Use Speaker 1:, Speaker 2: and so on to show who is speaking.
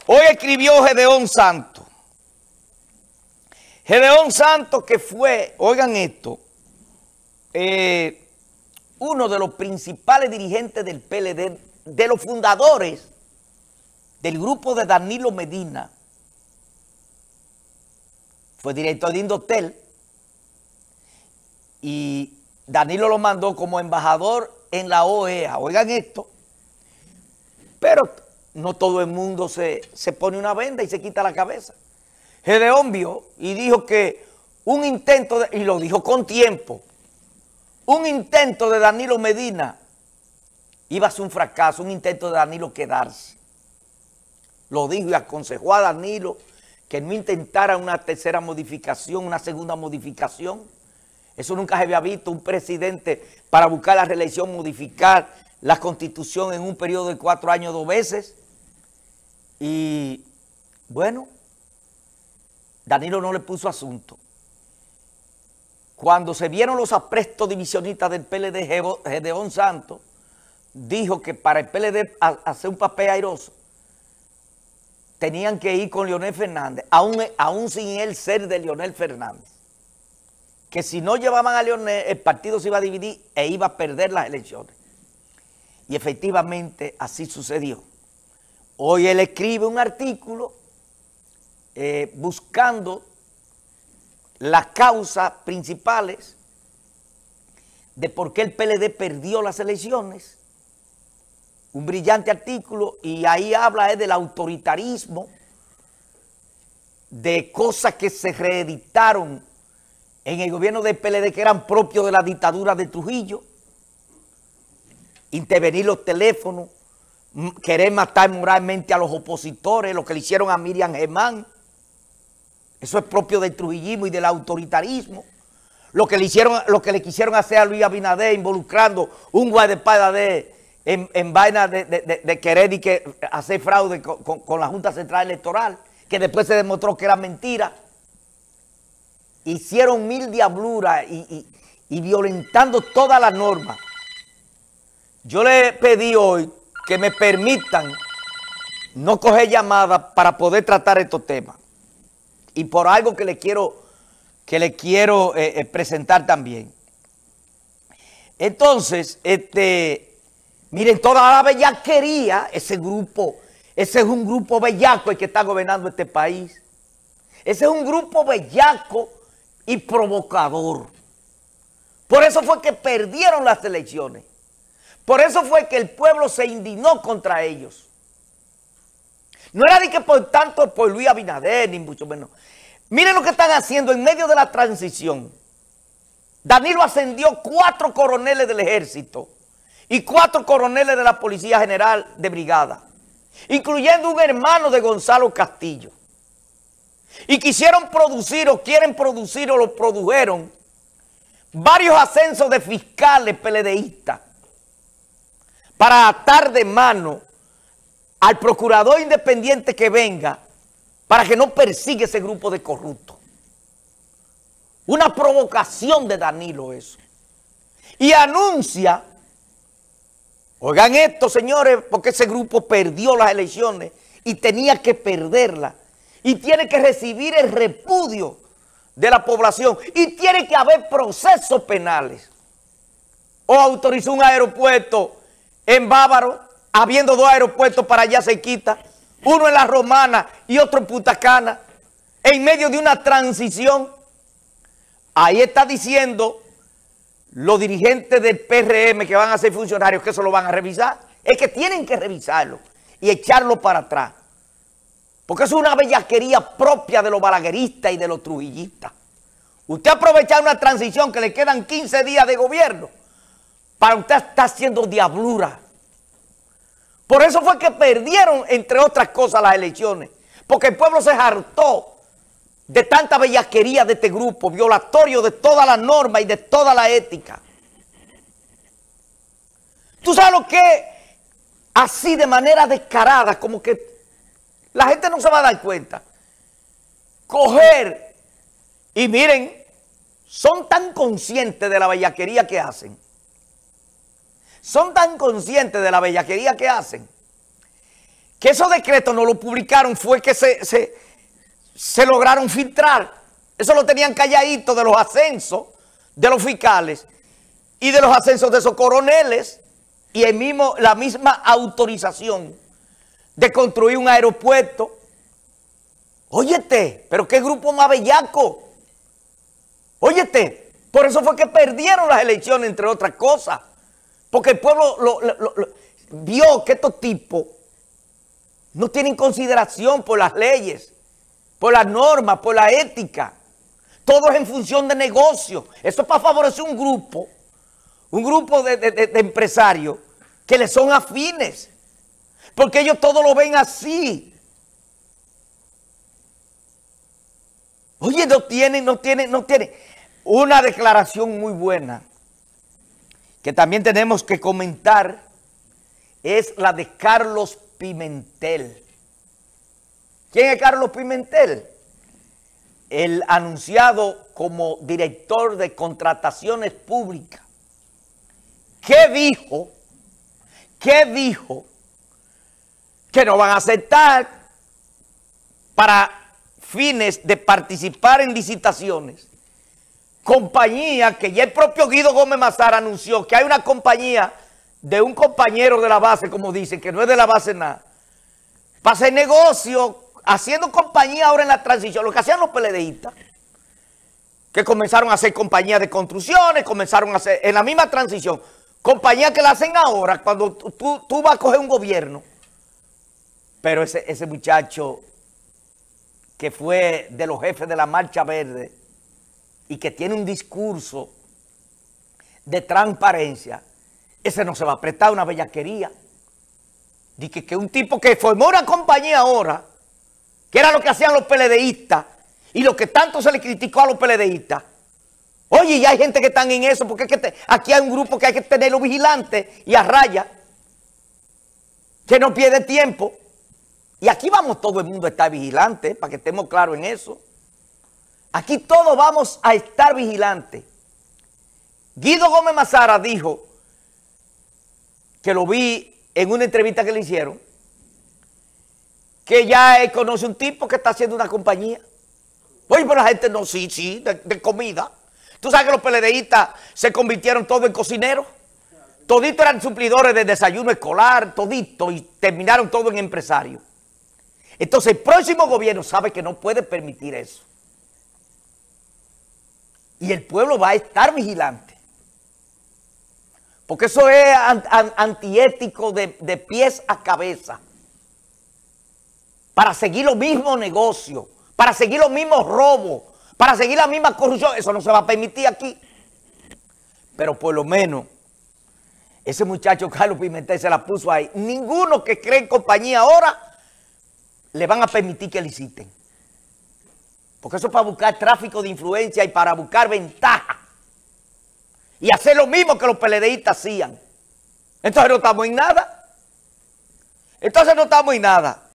Speaker 1: Hoy escribió Gedeón Santos. Gedeón Santos, que fue, oigan esto, uno de los principales dirigentes del PLD, de los fundadores del grupo de Danilo Medina, fue director de Indotel y Danilo lo mandó como embajador en la OEA. Oigan esto, pero no todo el mundo se pone una venda y se quita la cabeza. Gedeón vio y dijo que un intento, y lo dijo con tiempo, un intento de Danilo Medina iba a ser un fracaso, un intento de Danilo quedarse. Lo dijo y aconsejó a Danilo que no intentara una tercera modificación, una segunda modificación. Eso nunca se había visto, un presidente para buscar la reelección, modificar la Constitución en un periodo de 4 años 2 veces. Y bueno, Danilo no le puso asunto. Cuando se vieron los aprestos divisionistas del PLD, Gedeón Santos dijo que para el PLD hacer un papel airoso tenían que ir con Leonel Fernández, aún sin él ser de Leonel Fernández. Que si no llevaban a Leonel, el partido se iba a dividir e iba a perder las elecciones. Y efectivamente así sucedió. Hoy él escribe un artículo buscando las causas principales de por qué el PLD perdió las elecciones. Un brillante artículo, y ahí habla del autoritarismo, de cosas que se reeditaron en el gobierno del PLD que eran propios de la dictadura de Trujillo. Intervenir los teléfonos, querer matar moralmente a los opositores, lo que le hicieron a Miriam Germán. Eso es propio del trujillismo y del autoritarismo. Lo que le quisieron hacer a Luis Abinader, involucrando un guardaespaldas en vaina de querer y que hacer fraude con la Junta Central Electoral, que después se demostró que era mentira. Hicieron mil diabluras y violentando todas las normas. Yo le pedí hoy que me permitan no coger llamadas para poder tratar estos temas. Y por algo que le quiero presentar también. Entonces, miren, toda la bellaquería, ese es un grupo bellaco el que está gobernando este país. Ese es un grupo bellaco y provocador. Por eso fue que perdieron las elecciones. Por eso fue que el pueblo se indignó contra ellos. No era de que por tanto por Luis Abinader, ni mucho menos. Miren lo que están haciendo en medio de la transición. Danilo ascendió 4 coroneles del ejército y 4 coroneles de la Policía General de Brigada, incluyendo un hermano de Gonzalo Castillo. Y quisieron producir o quieren producir o lo produjeron varios ascensos de fiscales PLDistas para atar de mano al procurador independiente que venga para que no persiga ese grupo de corruptos. Una provocación de Danilo eso. Y anuncia, oigan esto señores, porque ese grupo perdió las elecciones y tenía que perderlas. Y tiene que recibir el repudio de la población. Y tiene que haber procesos penales. O autorizó un aeropuerto en Bávaro, habiendo 2 aeropuertos para allá cerquita, uno en La Romana y otro en Punta Cana, en medio de una transición. Ahí está diciendo los dirigentes del PRM que van a ser funcionarios que eso lo van a revisar. Es que tienen que revisarlo y echarlo para atrás. Porque eso es una bellaquería propia de los balagueristas y de los trujillistas. Usted aprovecha una transición que le quedan 15 días de gobierno para usted estar haciendo diablura. Por eso fue que perdieron, entre otras cosas, las elecciones. Porque el pueblo se hartó de tanta bellaquería de este grupo, violatorio de todas las normas y de toda la ética. ¿Tú sabes lo que? Así de manera descarada, como que la gente no se va a dar cuenta. Coger, y miren, son tan conscientes de la bellaquería que hacen. Son tan conscientes de la bellaquería que hacen que esos decretos no lo publicaron fue que se lograron filtrar. Eso lo tenían calladito de los ascensos de los fiscales y de los ascensos de esos coroneles y la misma autorización de construir un aeropuerto. Óyete, pero qué grupo más bellaco. Óyete, por eso fue que perdieron las elecciones, entre otras cosas. Porque el pueblo vio que estos tipos no tienen consideración por las leyes, por las normas, por la ética. Todo es en función de negocio. Eso es para favorecer un grupo de empresarios que le son afines. Porque ellos todo lo ven así. Oye, no tienen. Una declaración muy buena que también tenemos que comentar es la de Carlos Pimentel. ¿Quién es Carlos Pimentel? El anunciado como director de contrataciones públicas. ¿Qué dijo? Que no van a aceptar para fines de participar en licitaciones compañía que ya el propio Guido Gómez Mazara anunció que hay una compañía de un compañero de la base, como dicen, que no es de la base nada, para hacer negocio, haciendo compañía ahora en la transición, lo que hacían los PLDistas, que comenzaron a hacer compañías de construcciones, comenzaron a hacer en la misma transición, compañías que la hacen ahora cuando tú vas a coger un gobierno. Pero ese muchacho que fue de los jefes de la Marcha Verde y que tiene un discurso de transparencia, ese no se va a prestar una bellaquería. Dice que un tipo que formó una compañía ahora, que era lo que hacían los PLDistas, y lo que tanto se le criticó a los PLDistas. Oye, ya hay gente que están en eso, porque es que aquí hay un grupo que hay que tenerlo vigilante y a raya, que no pierde tiempo. Y aquí vamos todo el mundo a estar vigilante, para que estemos claros en eso. Aquí todos vamos a estar vigilantes. Guido Gómez Mazara dijo, que lo vi en una entrevista que le hicieron, que ya él conoce un tipo que está haciendo una compañía. Oye, pero la gente no, sí, de comida. Tú sabes que los PLDistas se convirtieron todos en cocineros. Toditos eran suplidores de desayuno escolar, todito, y terminaron todos en empresarios. Entonces el próximo gobierno sabe que no puede permitir eso. Y el pueblo va a estar vigilante. Porque eso es antiético de pies a cabeza. Para seguir los mismos negocios, para seguir los mismos robos, para seguir la misma corrupción. Eso no se va a permitir aquí. Pero por lo menos, ese muchacho Carlos Pimentel se la puso ahí. Ninguno que cree en compañía ahora le van a permitir que liciten. Porque eso es para buscar tráfico de influencia y para buscar ventaja. Y hacer lo mismo que los PLDistas hacían. Entonces no estamos en nada.